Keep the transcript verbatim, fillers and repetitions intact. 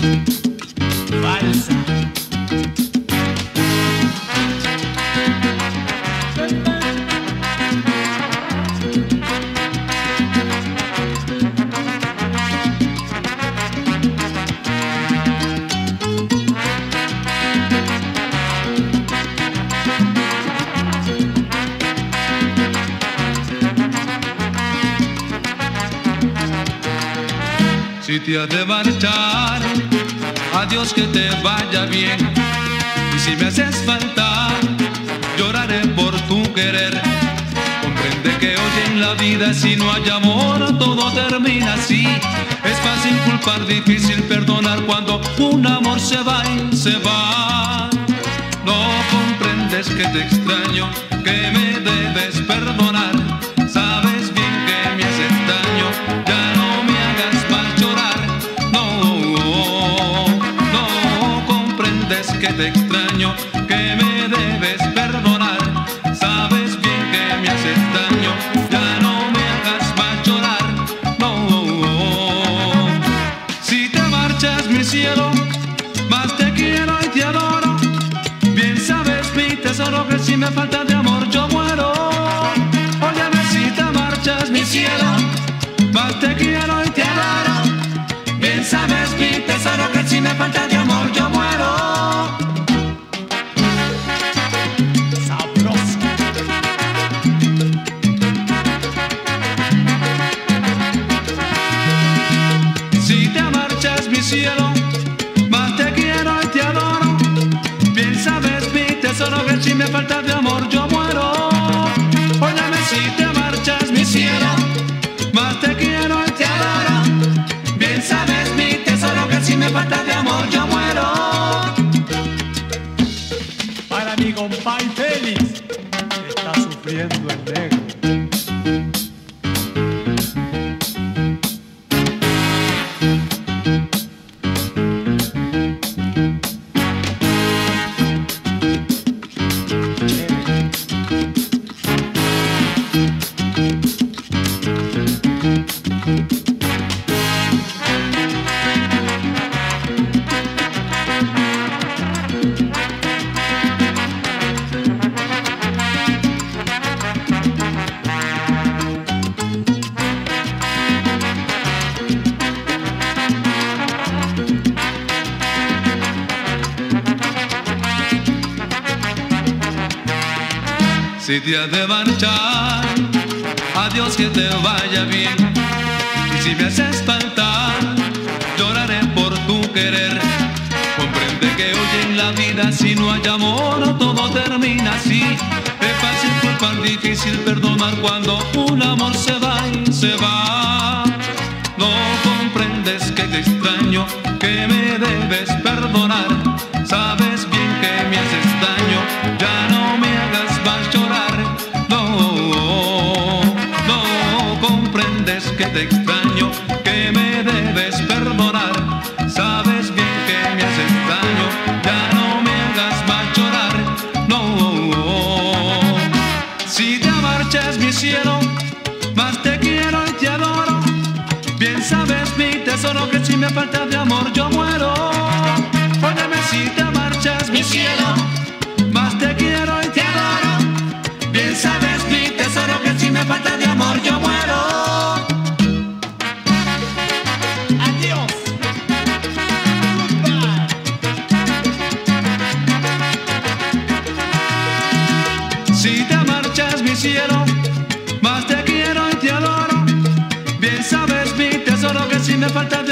Falsa. Si te has de marchar, adiós, que te vaya bien. Y si me haces falta, lloraré por tu querer. Comprende que hoy en la vida, si no hay amor, todo termina así. Es fácil culpar, difícil perdonar cuando un amor se va y se va. No comprendes que te extraño, que me debes perdonar. Sabes bien que me haces daño, ya no me hagas más llorar. No, no comprendes que te extraño, que me debes perdonar. Sabes bien que me haces daño, ya no me hagas más llorar. No, si te marchas, mi cielo, más te quiero y te adoro. Bien sabes, mi tesoro, que si me falta de amor yo muero. Óyeme, si te marchas, mi cielo, más te quiero y te adoro. Bien sabes, mi tesoro, que si me falta de amor yo muero. Sabroso. Si te marchas, mi cielo, más te quiero y te adoro. Bien sabes, mi tesoro, que si me falta de amor yo muero. Óyeme, si te marchas, mi cielo, más te quiero y te adoro. Bien sabes, mi tesoro, que si me falta de amor yo muero. Para mi compay Félix, que está sufriendo el negro. Si te has de marchar, adiós, que te vaya bien. Y si me haces falta, lloraré por tu querer. Comprende que hoy en la vida, si no hay amor, todo termina así. Es fácil culpar, difícil perdonar cuando un amor se va y se va. No comprendes que te extraño, que me debes perdonar. Sabes bien que me haces daño, ya no me hagas más llorar. No, no comprendes que te extraño, que me debes perdonar. Sabes bien que me haces daño, ya no me hagas más llorar. No, si te marchas, mi cielo, más te quiero y te adoro. Bien sabes, mi tesoro, que si me falta de amor yo muero. Óyeme, si te marchas, mi cielo, más te quiero y te adoro. Bien sabes, mi tesoro, que si me falta de amor yo muero. Adiós. Goodbye. Si te marchas, mi cielo, más te quiero y te adoro. Bien sabes, mi tesoro, que si me falta